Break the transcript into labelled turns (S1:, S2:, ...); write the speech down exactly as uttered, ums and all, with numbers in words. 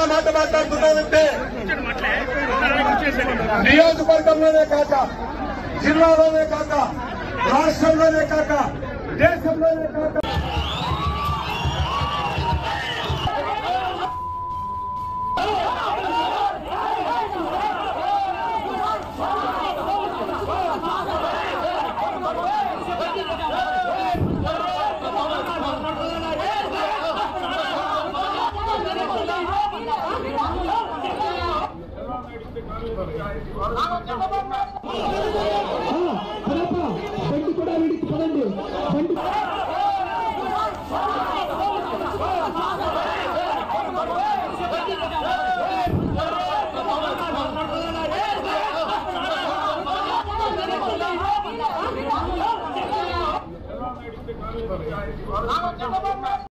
S1: మాట మాట్లాడుతున్నానంటే నియోజకవర్గంలోనే కాక జిల్లాలోనే కాక రాష్ట్రంలోనే కాక దేశంలోనే కాక
S2: బండి కూడా వీడికి పదండి బండి